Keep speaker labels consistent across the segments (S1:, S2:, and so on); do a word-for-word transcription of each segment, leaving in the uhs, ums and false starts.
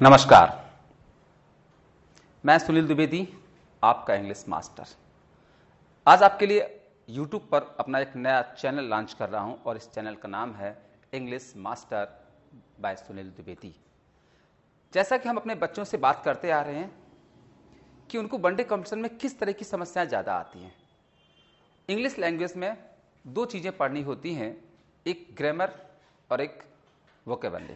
S1: नमस्कार, मैं सुनील द्विवेदी, आपका इंग्लिश मास्टर। आज आपके लिए यूट्यूब पर अपना एक नया चैनल लॉन्च कर रहा हूं और इस चैनल का नाम है English Master by Sunil Dwivedi. जैसा कि हम अपने बच्चों से बात करते आ रहे हैं कि उनको वनडे कॉम्पिटिशन में किस तरह की समस्याएं ज़्यादा आती हैं। इंग्लिश लैंग्वेज में दो चीज़ें पढ़नी होती हैं, एक ग्रामर और एक वोकेबुलरी।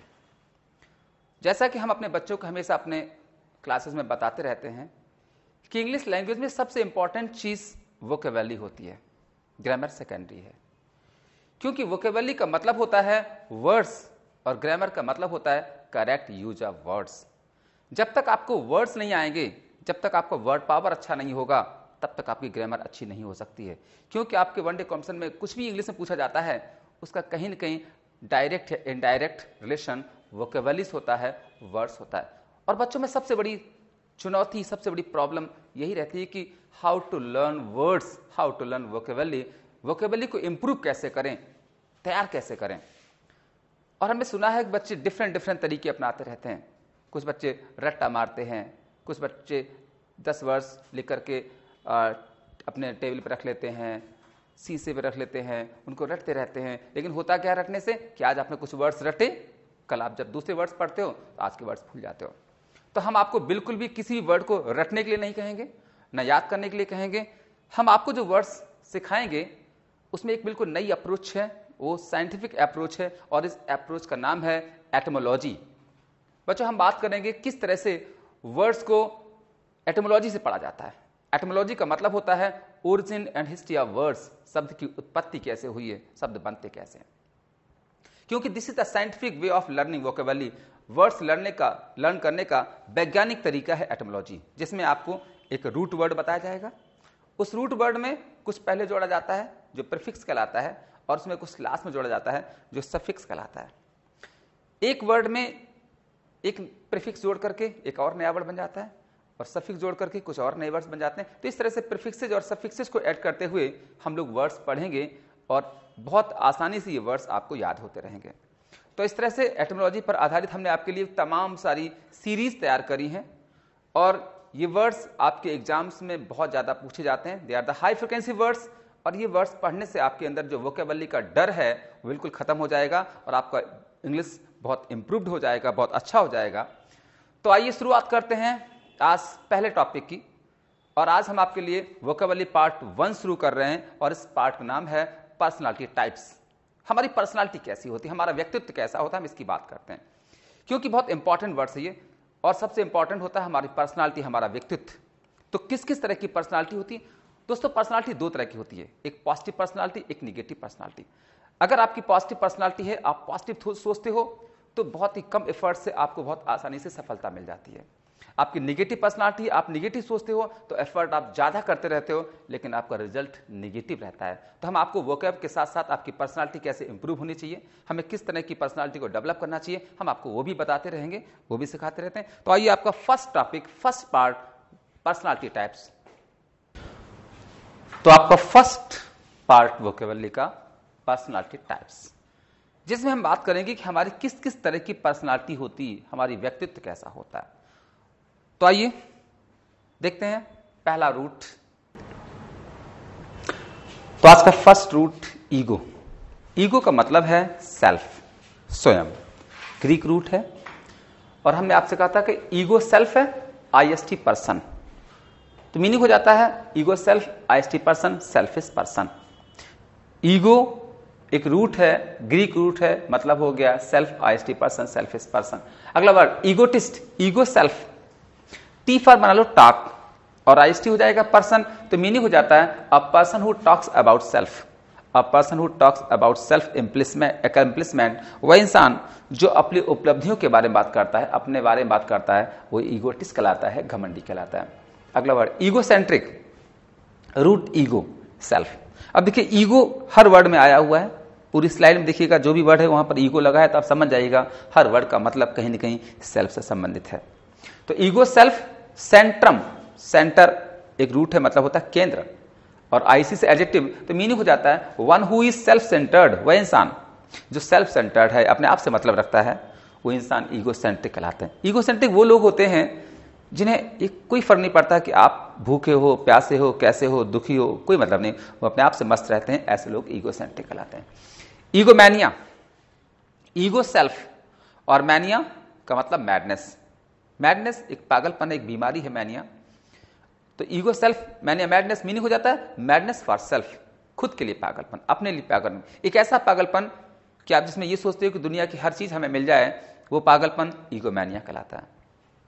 S1: जैसा कि हम अपने बच्चों को हमेशा अपने क्लासेस में बताते रहते हैं कि इंग्लिश लैंग्वेज में सबसे इंपॉर्टेंट चीज़ वोकेबुलरी होती है, ग्रामर सेकेंडरी है। क्योंकि वोकेबुलरी का मतलब होता है वर्ड्स और ग्रामर का मतलब होता है करेक्ट यूज ऑफ वर्ड्स। जब तक आपको वर्ड्स नहीं आएंगे, जब तक आपका वर्ड पावर अच्छा नहीं होगा, तब तक आपकी ग्रामर अच्छी नहीं हो सकती है। क्योंकि आपके वनडे कॉम्पिटिशन में कुछ भी इंग्लिश में पूछा जाता है, उसका कहीं ना कहीं डायरेक्ट या इनडायरेक्ट रिलेशन वोकेबुलरी होता है, वर्ड्स होता है। और बच्चों में सबसे बड़ी चुनौती, सबसे बड़ी प्रॉब्लम यही रहती है कि how to learn words, how to learn vocabulary. Vocabulary को इंप्रूव कैसे करें, तैयार कैसे करें। और हमने सुना है कि बच्चे डिफरेंट डिफरेंट तरीके अपनाते रहते हैं। कुछ बच्चे रट्टा मारते हैं, कुछ बच्चे दस वर्ड्स लिख करके अपने टेबल पर रख लेते हैं, शीशे पर रख लेते हैं, उनको रटते रहते हैं। लेकिन होता क्या रटने से कि आज आपने कुछ वर्ड्स रटे, कल आप जब दूसरे वर्ड्स पढ़ते हो तो आज के वर्ड्स भूल जाते हो। तो हम आपको बिल्कुल भी किसी भी वर्ड को रटने के लिए नहीं कहेंगे, ना याद करने के लिए कहेंगे। हम आपको जो वर्ड्स सिखाएंगे उसमें एक बिल्कुल नई अप्रोच है, वो साइंटिफिक अप्रोच है और इस अप्रोच का नाम है एटिमोलॉजी। बच्चों, हम बात करेंगे किस तरह से वर्ड्स को एटिमोलॉजी से पढ़ा जाता है। एटिमोलॉजी का मतलब होता है origin and history of words. शब्द की उत्पत्ति कैसे हुई है, शब्द बनते कैसे हैं। क्योंकि this is the scientific way of learning vocabulary. Words लर्नने का लर्न करने का वैज्ञानिक तरीका है एटिमोलॉजी, जिसमें आपको एक रूट वर्ड बताया जाएगा। उस रूट वर्ड में कुछ पहले जोड़ा जाता है जो प्रीफिक्स कहलाता है, और उसमें कुछ लास्ट में जोड़ा जाता है जो सफिक्स कहलाता है। एक वर्ड में एक प्रीफिक्स जोड़ करके एक और नया वर्ड बन जाता है, और सफिक्स जोड़ करके कुछ और नए वर्ड्स बन जाते हैं। तो इस तरह से प्रीफिक्सेज और सफिक्सेज को ऐड करते हुए हम लोग वर्ड्स पढ़ेंगे और बहुत आसानी से ये वर्ड्स आपको याद होते रहेंगे। तो इस तरह से एटिमोलॉजी पर आधारित हमने आपके लिए तमाम सारी सीरीज तैयार करी हैं, और ये वर्ड्स आपके एग्जाम्स में बहुत ज़्यादा पूछे जाते हैं। They are the high frequency words, और ये वर्ड्स पढ़ने से आपके अंदर जो वोकेबुलरी का डर है वो बिल्कुल खत्म हो जाएगा और आपका इंग्लिश बहुत इंप्रूव्ड हो जाएगा, बहुत अच्छा हो जाएगा। तो आइए शुरुआत करते हैं आज पहले टॉपिक की। और आज हम आपके लिए वोकेबुलरी पार्ट वन शुरू कर रहे हैं, और इस पार्ट का नाम है पर्सनालिटी टाइप्स। हमारी पर्सनालिटी कैसी होती है, हमारा व्यक्तित्व कैसा होता है, हम इसकी बात करते हैं। क्योंकि बहुत इंपॉर्टेंट वर्ड्स है ये, और सबसे इंपॉर्टेंट होता है हमारी पर्सनालिटी, हमारा व्यक्तित्व। तो किस किस तरह की पर्सनालिटी होती है दोस्तों? पर्सनालिटी दो तरह की होती है, एक पॉजिटिव पर्सनालिटी, एक निगेटिव पर्सनालिटी। अगर आपकी पॉजिटिव पर्सनालिटी है, आप पॉजिटिव सोचते हो, तो बहुत ही कम एफर्ट से आपको बहुत आसानी से सफलता मिल जाती है। आपकी निगेटिव पर्सनालिटी, आप निगेटिव सोचते हो तो एफर्ट आप ज्यादा करते रहते हो, लेकिन आपका रिजल्ट निगेटिव रहता है। तो हम आपको वोकैब के साथ साथ आपकी पर्सनालिटी कैसे इंप्रूव होनी चाहिए, हमें किस तरह की पर्सनालिटी को डेवलप करना चाहिए, हम आपको वो भी बताते रहेंगे, वो भी सिखाते रहते हैं। तो आइए आपका first topic, first part, personality types. तो आपका फर्स्ट पार्ट वोकेबुलरी का पर्सनालिटी टाइप्स, जिसमें हम बात करेंगे कि हमारी किस किस तरह की पर्सनालिटी होती है, हमारी व्यक्तित्व कैसा होता है। तो आइए देखते हैं पहला रूट। तो आज का फर्स्ट रूट ईगो। ईगो का मतलब है सेल्फ, स्वयं। ग्रीक रूट है, और हमने आपसे कहा था कि ईगो सेल्फ है, आईएसटी पर्सन। तो मीनिंग हो जाता है ego self, I S T person, selfish person. Ego एक रूट है, ग्रीक रूट है, मतलब हो गया self, I S T person, selfish person. अगला word egotist, ego self, T for बना लो टॉक, और आईएसटी हो जाएगा पर्सन। तो मीनिंग हो जाता है a person who talks about self, a person who talks about self accomplishment. वह इंसान जो अपनी उपलब्धियों के बारे में बात करता है, अपने बारे में बात करता है, वो ईगोटिस्ट कहलाता है, घमंडी कहलाता है। अगला word egocentric, root ego, self. अब देखिए ईगो हर वर्ड में आया हुआ है, पूरी स्लाइड में देखिएगा जो भी वर्ड है वहां पर ईगो लगा है, तो आप समझ जाइएगा हर वर्ड का मतलब कहीं ना कहीं सेल्फ से संबंधित है। तो ईगो सेल्फ, सेंट्रम, सेंटर एक रूट है, मतलब होता है केंद्र, और आईसी से एडजेक्टिव, तो मीनिंग हो जाता है one who is self centred, वह इंसान जो सेल्फ सेंटर्ड है, अपने आप से मतलब रखता है, वो इंसान ईगोसेंट्रिक कहलाते हैं। ईगोसेंट्रिक वो लोग होते हैं जिन्हें एक कोई फर्क नहीं पड़ता कि आप भूखे हो, प्यासे हो, कैसे हो, दुखी हो, कोई मतलब नहीं, वो अपने आप से मस्त रहते हैं। ऐसे लोग ईगोसेंट्रिक कहलाते हैं। ईगोमैनिया, ईगो सेल्फ और मैनिया का मतलब मैडनेस। मैडनेस एक पागलपन, एक बीमारी है मैनिया। तो ego self, mania, madness meaning हो जाता है मैडनेस फॉर सेल्फ, खुद के लिए पागलपन, अपने लिए पागलपन। एक ऐसा पागलपन कि आप जिसमें ये सोचते हो कि दुनिया की हर चीज हमें मिल जाए, वो पागलपन ईगोमैनिया कहलाता है।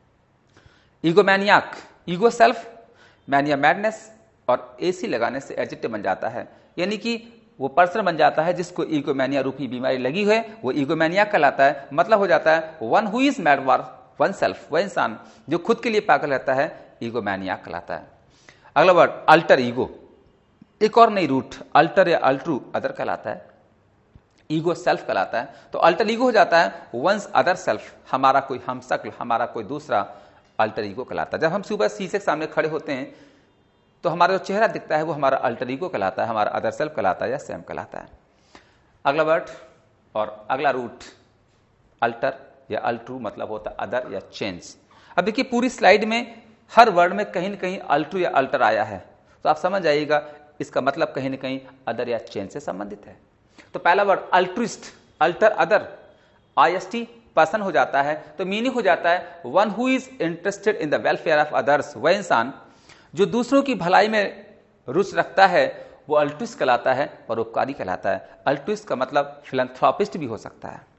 S1: Egomaniac, ego self, mania madness, और एसी लगाने से एडजेक्टिव बन जाता है, यानी कि वो पर्सन बन जाता है जिसको ईगोमैनिया रूपी बीमारी लगी है, वो ईगोमैनियाक कहलाता है। मतलब हो जाता है one who is mad for one self, वह इंसान जो खुद के लिए पागल रहता है ईगोमैनियाक कहलाता है। अगला वर्ड अल्टर ईगो, एक और नई रूट, अल्टर या अल्ट्रू अदर कहलाता है, ईगो सेल्फ कहलाता है। तो अल्टर ईगो हो जाता है वंस अदर सेल्फ, हमारा कोई हमशक्ल, हमारा कोई दूसरा, अल्टर ईगो कहलाता है। जब हम सुबह शीशे के सामने खड़े होते हैं तो हमारा जो चेहरा दिखता है वो हमारा अल्टर ईगो कहलाता है, हमारा अदर सेल्फ कहलाता है या सेम कहलाता है। अगला वर्ड और अगला रूट अल्टर या अल्ट्रू मतलब होता है अदर या चेंज। अब देखिए पूरी स्लाइड में हर वर्ड में कहीं ना कहीं अल्ट्रू या अल्टर आया है, तो आप समझ जाइएगा इसका मतलब कहीं ना कहीं अदर या चेंज से संबंधित है। तो पहला word altruist, alter other, IST person हो जाता है, तो मीनिंग हो जाता है one who is interested in the welfare of others, वह इंसान जो दूसरों की भलाई में रुचि रखता है वो अल्ट्रिस्ट कहलाता है, परोपकारी कहलाता है। अल्ट्रिस्ट का मतलब फिलैंथ्रोपिस्ट भी हो सकता है।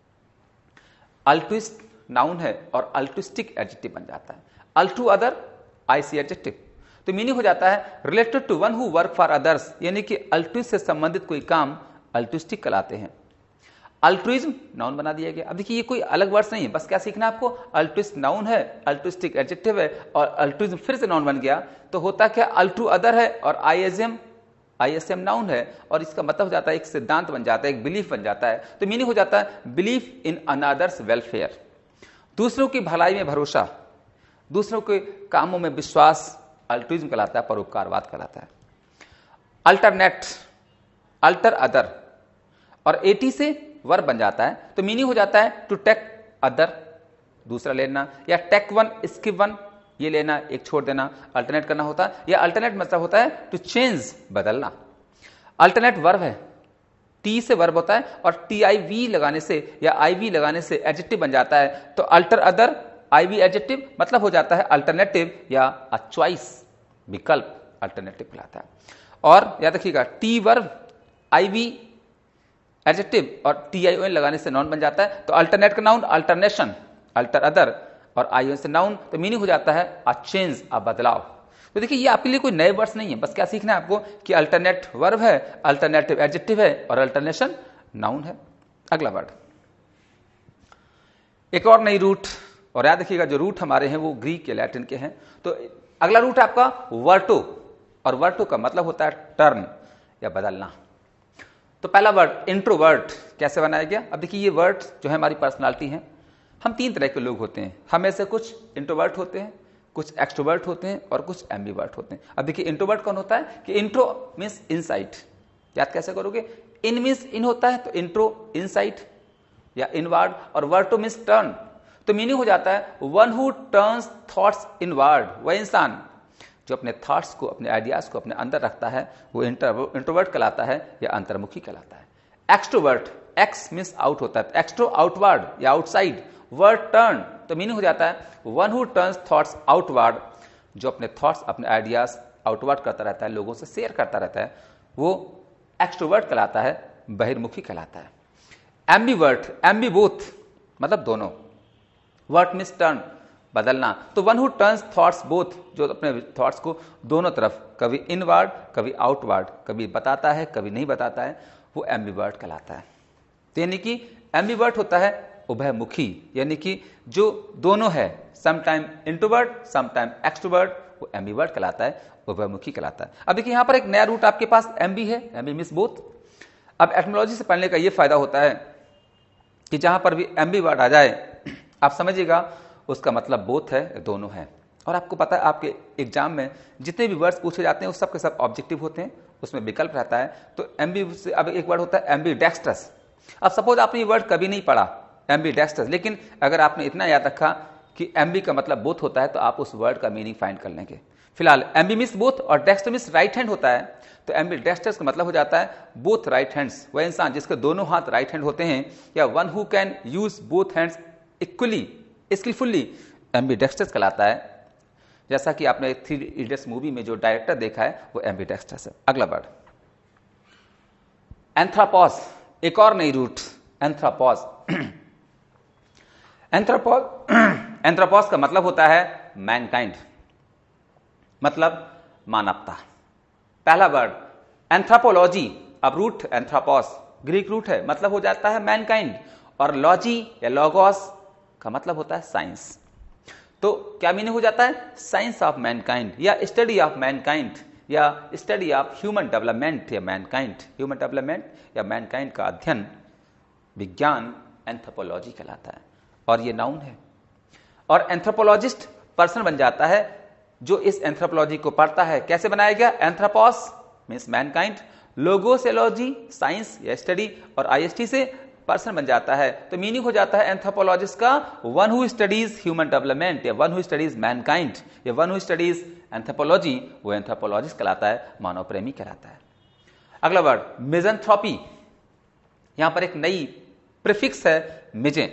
S1: अल्ट्रिस्ट नाउन है और अल्ट्रिस्टिक एडजेक्टिव बन जाता है। अल्ट्रू अदर आईसी एडजेक्टिव, तो मीनिंग हो जाता है related to one who work for others, यानी कि अल्ट्रिस्ट से संबंधित कोई काम अल्ट्रिस्टिक कहलाते हैं। अल्ट्रुइज्म नाउन बना दिया गया। अब देखिए ये कोई अलग वर्ड्स नहीं है, बस क्या सीखना है आपको, अल्ट्रिस्ट नाउन है, अल्ट्रिस्टिक एडजेक्टिव है और अल्ट्रुइज्म फिर से नाउन बन गया, तो होता क्या, अल्ट्रू अदर है और आईएसएम, आईएसएम नाउन है और इसका मतलब हो जाता है एक सिद्धांत बन जाता है, एक बिलीफ बन जाता है। तो मीनिंग हो जाता है बिलीफ इन अनदर्स वेलफेयर, दूसरों की भलाई में भरोसा, दूसरों के कामों में विश्वास, अल्ट्रुइज्म कहलाता है, परोपकारवाद कहलाता है। अल्टरनेट, अल्टर अदर और एटी से वर्ब बन जाता है, तो मीनिंग हो जाता है टू टेक अदर, दूसरा लेना, या टेक वन स्किप वन, ये लेना एक छोड़ देना, अल्टरनेट करना होता है। या अल्टरनेट मतलब होता है टू चेंज, बदलना। अल्टरनेट वर्ब है, टी से वर्ब होता है और टी आई वी लगाने से या आई वी लगाने से एडजेक्टिव बन जाता है। तो alter other I V adjective मतलब हो जाता है अल्टरनेटिव या अ चॉइस, विकल्प, अल्टरनेटिव कहलाता है। और याद रखिएगा T verb, I V adjective और टी आई ओ एन लगाने से नाउन बन जाता है। तो अल्टरनेट का नाउन अल्टरनेशन, अल्टर अदर और आई ओ एन से नाउन, तो मीनिंग हो जाता है अ चेंज, अ बदलाव। तो देखिए ये आपके लिए कोई नए वर्ड्स नहीं है, बस क्या सीखना है आपको कि अल्टरनेट वर्ब है, अल्टरनेटिव एडजेक्टिव है और अल्टरनेशन नाउन है। अगला वर्ड एक और नई रूट, और याद रखिएगा जो रूट हमारे हैं वो ग्रीक या लैटिन के हैं। तो अगला रूट है आपका वर्टो, और वर्टो का मतलब होता है टर्न या बदलना। तो पहला वर्ड इंट्रोवर्ट कैसे बनाया गया। अब देखिए ये वर्ड जो है हमारी पर्सनालिटी है, हम तीन तरह के लोग होते हैं, हमें से कुछ इंट्रोवर्ट होते हैं, कुछ एक्सट्रोवर्ट होते हैं और कुछ एम्बिवर्ट होते हैं। अब देखिए इंट्रोवर्ट कौन होता है कि इंट्रो मीन्स इनसाइड, याद कैसे करोगे, इन मीन्स इन होता है तो इंट्रो इनसाइड या इनवर्ड, और वर्टो मीन्स टर्न, तो मीनिंग हो जाता है one who turns thoughts inward, वह इंसान जो अपने थॉट्स को, अपने आइडियाज को अपने अंदर रखता है वो इंट्रोवर्ट कहलाता है या अंतर्मुखी कहलाता है। एक्सट्रोवर्ट, एक्स मीन्स आउट होता है, एक्सट्रो आउटवर्ड या आउटसाइड, वर्ड टर्न, तो मीनिंग हो जाता है one who turns thoughts outward, जो अपने थॉट्स, अपने आइडियाज आउटवर्ड करता रहता है, लोगों से शेयर करता रहता है, वो एक्सट्रोवर्ट कहलाता है, बहिर्मुखी कहलाता है। एम्बिवर्ट, एम्बी बोथ मतलब दोनों, वर्ट मीन्स टर्न, बदलना, तो one who turns thoughts both, जो अपने थॉट्स को दोनों तरफ, कभी इनवर्ड कभी आउटवर्ड, कभी बताता है कभी नहीं बताता है, वो एम्बिवर्ट कहलाता है। तो यानी कि एम्बिवर्ट होता है उभयमुखी, यानी कि जो दोनों है, समटाइम इंट्रोवर्ट समटाइम एक्सट्रोवर्ट, वो एम्बिवर्ट कहलाता है, उभयमुखी कहलाता है। अब देखिए यहाँ पर एक नया रूट आपके पास एम्बी है, एम्बी मीन्स बोथ। अब एटमोलॉजी से पढ़ने का ये फायदा होता है कि जहां पर भी एम्बी वर्ड आ जाए आप समझिएगा उसका मतलब बोथ है, दोनों है। और आपको पता है आपके एग्जाम में जितने भी वर्ड्स पूछे जाते हैं वो सब के सब ऑब्जेक्टिव होते हैं, उसमें विकल्प रहता है। तो एम्बी से अब एक वर्ड होता है एम्बी डेक्स्ट्रस। अब सपोज आपने ये वर्ड कभी नहीं पढ़ा, एम्बीडेक्स्ट्रस। लेकिन अगर आपने इतना याद रखा कि एम्बी का मतलब बोथ होता है तो आप उस वर्ड का मीनिंग फाइंड कर लेंगे। फिलहाल एम्बी मीन्स बोथ और डेक्स्टर मीन्स राइट हैंड होता है, तो एम्बीडेक्स्ट्रस का मतलब हो जाता है बोथ राइट हैंड्स। वह इंसान जिसके दोनों हाथ राइट हैंड होते हैं, या one who can use both hands equally skilfully, ambidextrous कहलाता है। जैसा कि आपने थ्री इडियट्स मूवी में जो डायरेक्टर देखा है वो एम्बीडेक्स्ट्रस है। अगला वर्ड एंथ्रोपॉस, एक और नई रूट एंथ्रोपॉस। एंथ्रोपॉस एंथ्रोपॉस का मतलब होता है मैनकाइंड, मतलब मानवता। पहला वर्ड एंथ्रोपोलॉजी, अब रूट एंथ्रोपॉस ग्रीक रूट है, मतलब हो जाता है मैनकाइंड, और लॉजी या लॉगोस का मतलब होता है साइंस। तो क्या मीनिंग हो जाता है? साइंस ऑफ मैनकाइंड या स्टडी ऑफ मैनकाइंड या स्टडी ऑफ ह्यूमन डेवलपमेंट या मैनकाइंड। ह्यूमन डेवलपमेंट या मैनकाइंड का अध्ययन, विज्ञान एंथ्रोपोलॉजी कहलाता है, और ये नाउन है। और एंथ्रोपोलॉजिस्ट पर्सन बन जाता है जो इस एंथ्रोपोलॉजी को पढ़ता है। कैसे बनाया गया? एंथ्रोपॉस मीन्स मैनकाइंड, लोगो से लॉजी साइंस या स्टडी, और आईएसटी से पर्सन बन जाता है। तो मीनिंग हो जाता है एंथ्रोपोलॉजिस्ट का one who studies human development या वन हु स्टडीज मैनकाइंड या वन हु स्टडीज एंथ्रोपोलॉजी, वो एंथ्रोपोलॉजिस्ट कहलाता है, मानव प्रेमी कहलाता है। अगला वर्ड मिज़ेंथ्रोपी, यहां पर एक नई प्रीफिक्स है मिजे,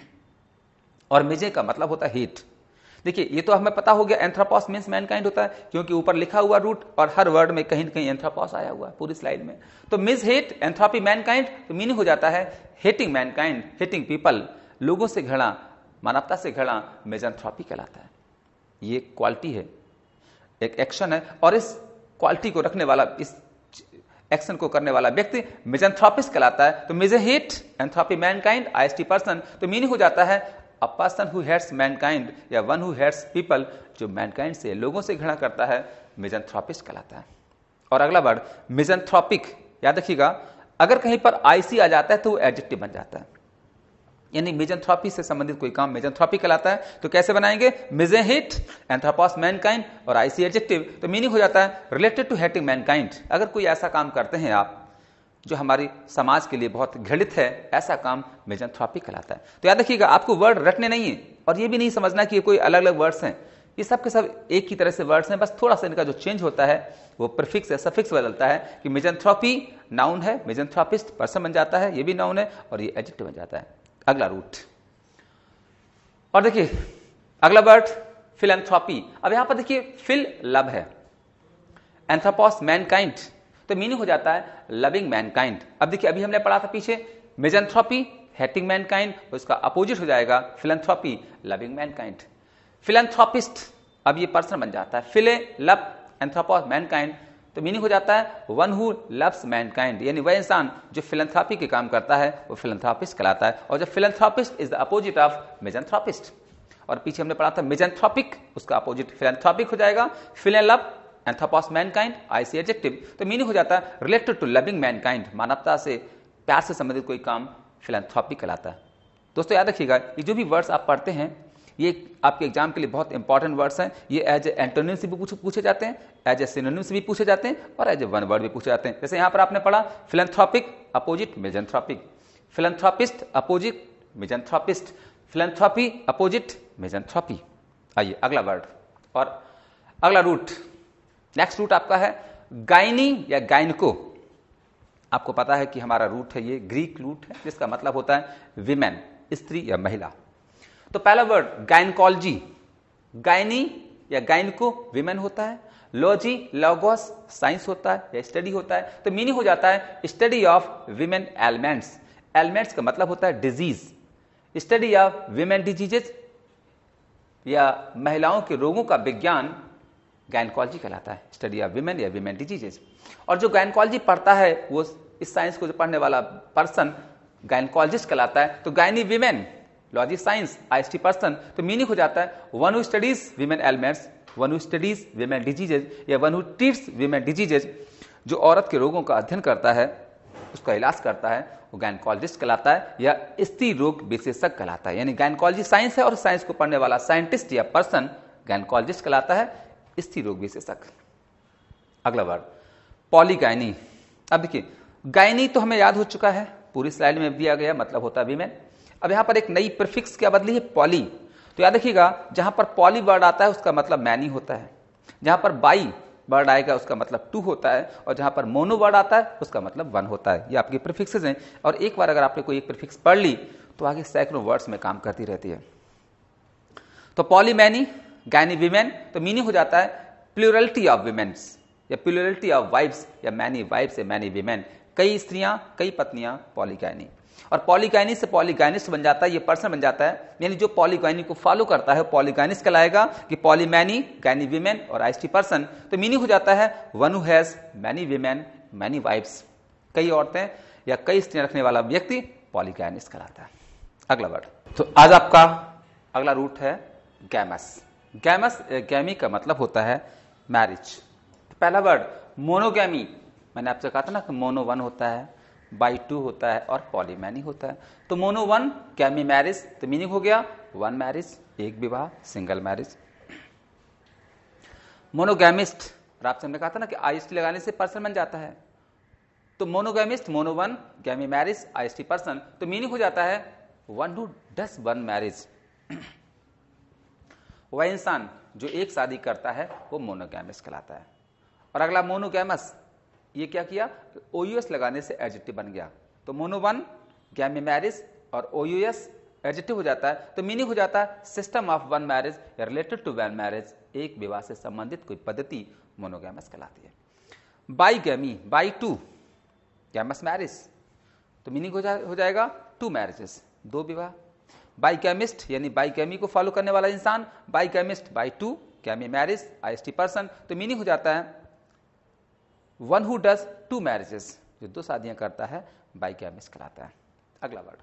S1: और मिजे का मतलब होता है हेट। देखिए ये तो हमें पता हो गया एंथ्रोपॉस मीन्स मैनकाइंड होता है, क्योंकि ऊपर लिखा हुआ रूट और हर वर्ड में कहीं न कहीं एंथ्रोपॉस आया हुआ है पूरी स्लाइड में। तो मिस हेट एंथ्रोपी मैनकाइंड, तो मीनिंग हो जाता है हेटिंग मैनकाइंड, हेटिंग पीपल, लोगों से घृणा, मानवता से घृणा, मिज़ेंथ्रोपी कहलाता है। ये क्वालिटी है, एक एक्शन है, और इस क्वालिटी को रखने वाला, इस एक्शन को करने वाला व्यक्ति मिज़ेंथ्रोपिस्ट कहलाता है। तो mise hate anthropy mankind IST person, तो मीनिंग हो जाता है a person who hates mankind या वन हु हेट्स पीपल, जो मैनकाइंड से, लोगों से घृणा करता है, मिज़ेंथ्रोपिस्ट कहलाता है। और अगला वर्ड मिज़ेंथ्रोपिक, याद रखिएगा अगर कहीं पर आईसी आ जाता है तो वो एडजेक्टिव बन जाता है, यानी मिज़ेंथ्रोपी से संबंधित कोई काम मिज़ेंथ्रोपी कहलाता है। तो कैसे बनाएंगे? मिजे हेट एंथ्रोपॉस मैनकाइंड और आईसी एडजेक्टिव, तो मीनिंग हो जाता है रिलेटेड टू हेटिंग मैनकाइंड। अगर कोई ऐसा काम करते हैं आप जो हमारी समाज के लिए बहुत घृणित है, ऐसा काम मिज़ेंथ्रोपी कहलाता है। तो याद रखिएगा आपको वर्ड रटने नहीं है, और ये भी नहीं समझना कि ये कोई अलग अलग वर्ड्स हैं, ये सब के सब एक ही तरह से वर्ड्स हैं, बस थोड़ा सा इनका जो चेंज होता है वो प्रीफिक्स या सफिक्स बदलता है कि मिज़ेंथ्रोपी नाउन है, मिज़ेंथ्रोपिस्ट पर्सन बन जाता है, ये भी नाउन है, और ये एडजेक्टिव बन जाता है। अगला रूट, और देखिए अगला वर्ड फिलैंथ्रोपी। अब यहां पर देखिए फिल लव है, एंथ्रोपॉस मैनकाइंड, तो मीनिंग हो जाता है लविंग मैनकाइंड। अब देखिए अभी हमने पढ़ा था पीछे मिज़ेंथ्रोपी हेटिंग मैनकाइंड, उसका अपोजिट हो जाएगा फिलैंथ्रोपी लविंग मैनकाइंड। फिलैंथ्रोपिस्ट अब ये पर्सन बन जाता है, फिले लव एंथ्रोपॉस मैनकाइंड, तो मीनिंग हो जाता है वन हु लव्स मैनकाइंड, यानी वह इंसान जो फिलैंथ्रोपी के काम करता है वो फिलैंथ्रोपिस्ट कहलाता है। और जो philanthropist is the opposite of misanthropist. और पीछे हमने पढ़ा था मिज़ेंथ्रोपिक, उसका अपोजिट फिलैंथ्रोपिक हो जाएगा, phile love anthropos mankind IC adjective, तो मीनिंग हो जाता है रिलेटेड टू लविंग मैनकाइंड, मानवता से प्यार से संबंधित कोई काम फिलैंथ्रोपी कहलाता है। दोस्तों याद रखिएगा ये जो भी वर्ड्स आप पढ़ते हैं ये आपके एग्जाम के लिए बहुत इंपॉर्टेंट वर्ड्स हैं। ये एज ए एंटोनिम से भी पूछे जाते हैं, एज ए सिनोनिम से भी पूछे जाते हैं, और एज ए वन वर्ड भी पूछे जाते हैं। जैसे यहाँ पर आपने पढ़ा philanthropic opposite misanthropic, philanthropist opposite misanthropist, philanthropy opposite misanthropy. आइए अगला वर्ड और अगला रूट, नेक्स्ट रूट आपका है गाइनी या गाइनको। आपको पता है कि हमारा रूट है ये ग्रीक रूट है, जिसका मतलब होता है विमेन, स्त्री या महिला। तो पहला वर्ड गायनकोलॉजी, गायनी या गायनको विमेन होता है, लॉजी लॉगोस साइंस होता है या स्टडी होता है, तो मीनिंग हो जाता है study of women ailments. Ailments का मतलब होता है disease, study of women diseases या महिलाओं के रोगों का विज्ञान गायनकोलॉजी कहलाता है, स्टडी ऑफ विमेन या विमेन डिजीजेस। और जो गायनकोलॉजी पढ़ता है वो इस साइंस को जो पढ़ने वाला पर्सन गायनकोलॉजिस्ट कहलाता है। तो gyne women, logy science, IST person, तो मीनिंग हो जाता है one who studies women ailments, one who studies women diseases या one who treats women diseases. जो औरत के रोगों का अध्ययन करता है, उसका इलाज करता है, वो गायनकोलॉजिस्ट कहलाता है या स्त्री रोग विशेषज्ञ कहलाता है। यानी गायनकोलॉजी साइंस है और साइंस को पढ़ने वाला साइंटिस्ट या पर्सन गायनकोलॉजिस्ट कहलाता है, स्त्री रोग विशेषज्ञ। अगला वर्ड पॉलीगायनी। अब देखिए गायनी तो हमें याद हो चुका है, पूरी स्लाइड में दिया गया, मतलब होता है विमेन। अब यहां पर एक नई प्रीफिक्स क्या बदली है, पॉली। तो याद रखिएगा, जहां पर पॉली वर्ड आता है उसका मतलब मैनी होता है, जहां पर बाई वर्ड आएगा उसका मतलब टू होता है, और जहां पर मोनो वर्ड आता है उसका मतलब वन होता है। ये आपकी प्रीफिक्सेस हैं, और एक बार अगर आपने कोई एक प्रीफिक्स पढ़ ली तो आगे सैकड़ों वर्ड्स में काम करती रहती है। तो पॉली मैनी गैनी विमेन, तो मीनिंग हो जाता है प्लूरलिटी ऑफ विमेन्स या प्लूरलिटी ऑफ वाइफ्स या मैनी वाइफ्स या मैनी विमेन, कई स्त्रियां कई पत्नियां, पॉलीगैनी। और पॉलीगैनी से पॉलीगैनिस्ट बन जाता है, ये पर्सन बन जाता है, यानी जो पॉलीगैनी को फॉलो करता है पॉलीगैनिस्ट कहलाएगा, कि पॉलीमैनी गैनी विमेन और आईएसटी पर्सन। तो मीनिंग हो जाता है one who has many women many wifes, कई औरतें या कई स्त्रियां रखने वाला व्यक्ति पॉलीगैनिस्ट कहलाता है। अगला वर्ड, तो आज आपका अगला रूट है गैमस। गैमस गैमी का मतलब होता है मैरिज। पहला वर्ड मोनोगैमी, मैंने आपसे कहा था ना कि मोनो वन होता है, बाई टू होता है और पॉलीमैनी होता है। तो मोनो वन गैमी मैरिज, तो मीनिंग हो गया वन मैरिज, एक विवाह, सिंगल मैरिज। मोनोगैमिस्ट, और आपसे हमने कहा था ना कि आईएसटी लगाने से पर्सन बन जाता है, तो monogamist mono one gamy marriage IST person, तो मीनिंग हो जाता है one who does one marriage. वह इंसान जो एक शादी करता है वो मोनोगैमिस कहलाता है। और अगला मोनोगैमस, ये क्या किया, ओयूएस लगाने से एडजेक्टिव बन गया, तो मोनो वन गैमी मैरिज और ओयूएस एडजेक्टिव हो जाता है, तो मीनिंग हो जाता है सिस्टम ऑफ वन मैरिज या रिलेटेड टू वन मैरिज, एक विवाह से संबंधित कोई पद्धति मोनोगैमस कहलाती है। Bi gamy, bi two gamous marriage, तो मीनिंग हो, जा, हो जाएगा टू मैरिजेस, दो विवाह। बाई गैमिस्ट यानी बाई गैमी को फॉलो करने वाला इंसान, bigamist bi two gamy marriage IST person, तो मीनिंग हो जाता है one who does two marriages, जो दो शादियां करता है बाई गैमिस्ट कहलाता है। अगला वर्ड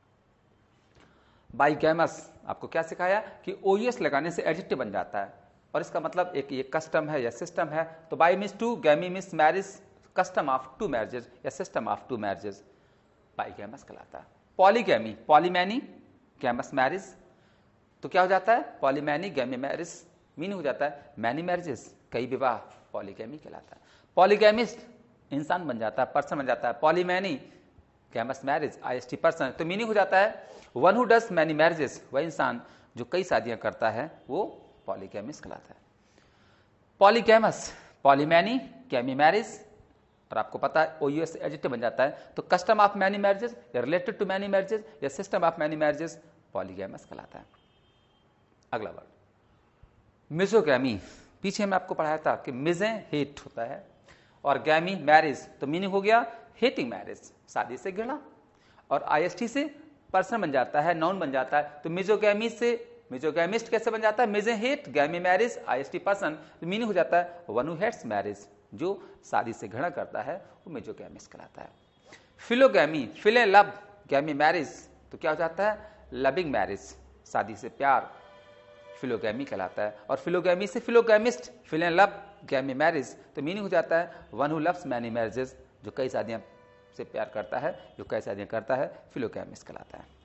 S1: बाई गैमस, आपको क्या सिखाया कि ओयूएस लगाने से एडजेक्टिव बन जाता है, और इसका मतलब एक ये कस्टम है या सिस्टम है, तो bi means two, gamy means marriage, custom of two marriages या system of two marriages, bi gamous कहलाता है। पॉलीगैमी, पॉलीमैनी गैमस मैरिज, तो क्या हो जाता है पॉलीमैनी गैमी मैरिज, मीनिंग हो जाता है मैनी मैरिजेस, कई विवाह, पॉलीगैमी कहलाता है। पॉलीगैमिस्ट इंसान बन जाता है, पर्सन बन जाता है, poly many gamous marriage IST person, तो मीनिंग हो जाता है one who does many marriages, वह इंसान जो कई शादियां करता है वो पॉलीगैमिस्ट कहलाता है। पॉलीगैमस, पॉलीमैनी गैमी मैरिज, और आपको पता है ओयूएस एडजेक्टिव बन जाता है, तो कस्टम ऑफ मैनी मैरिजेस या रिलेटेड टू मैनी मैरिजेस या system of many marriages, polygamous कहलाता है। अगला वर्ड मिजोगैमी, पीछे मैं आपको पढ़ाया था कि मिजे हेट होता है और गैमी मैरिज, तो मीनिंग हो गया हेटिंग मैरिज, शादी से घृणा, और आईएसटी से पर्सन बन जाता है, नाउन बन जाता है, तो मिजोगैमी से मिजोगैमिस्ट कैसे बन जाता है, mise hate gamy marriage IST person, तो मीनिंग हो जाता है वन हु हेट्स मैरिज, जो शादी से घृणा करता है वो मिजोगैमिस्ट कहलाता है। फिलोगैमी, फिले लव गैमी मैरिज, तो क्या हो जाता है लविंग मैरिज, शादी से प्यार, फिलोगैमी कहलाता है। और फिलोगैमी से philogamist, phile love gamy marriage, तो मीनिंग हो जाता है one who loves many marriages, जो कई शादियां से प्यार करता है, जो कई शादियां करता है, फिलोगैमिस्ट कहलाता है।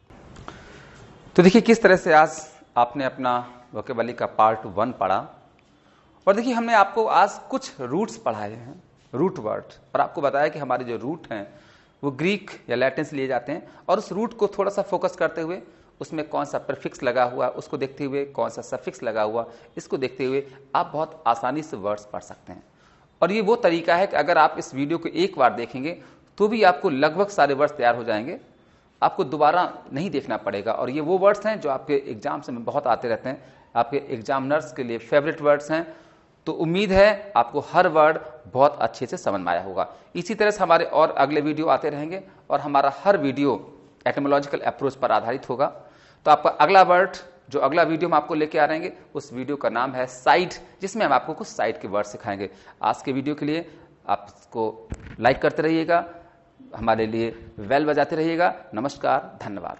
S1: तो देखिए किस तरह से आज आपने अपना वोकेबुलरी का पार्ट वन पढ़ा, और देखिए हमने आपको आज कुछ रूट्स पढ़ाए हैं, रूट वर्ड, और आपको बताया कि हमारे जो रूट हैं वो ग्रीक या लैटिन से लिए जाते हैं, और उस रूट को थोड़ा सा फोकस करते हुए उसमें कौन सा प्रीफिक्स लगा हुआ उसको देखते हुए, कौन सा सफिक्स लगा हुआ इसको देखते हुए आप बहुत आसानी से वर्ड्स पढ़ सकते हैं। और ये वो तरीका है कि अगर आप इस वीडियो को एक बार देखेंगे तो भी आपको लगभग सारे वर्ड्स तैयार हो जाएंगे, आपको दोबारा नहीं देखना पड़ेगा। और ये वो वर्ड्स हैं जो आपके एग्जाम में बहुत आते रहते हैं, आपके एग्जामिनर्स के लिए फेवरेट वर्ड्स हैं, तो उम्मीद है आपको हर वर्ड बहुत अच्छे से समझ में आया होगा। इसी तरह से हमारे और अगले वीडियो आते रहेंगे, और हमारा हर वीडियो एटिमोलॉजिकल अप्रोच पर आधारित होगा। तो आपका अगला वर्ड जो अगला वीडियो में आपको लेके आ रहेंगे, उस वीडियो का नाम है साइड, जिसमें हम आपको कुछ साइड के वर्ड सिखाएंगे। आज के वीडियो के लिए आप इसको लाइक करते रहिएगा, हमारे लिए बेल बजाते रहिएगा। नमस्कार, धन्यवाद।